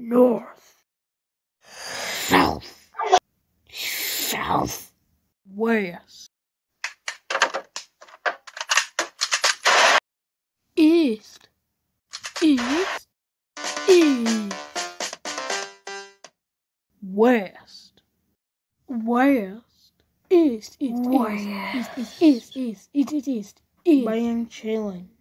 north, south, south, west, east, east, east, west, west, east, east, east, east, east, east, east, east, east, east. Bem chilling.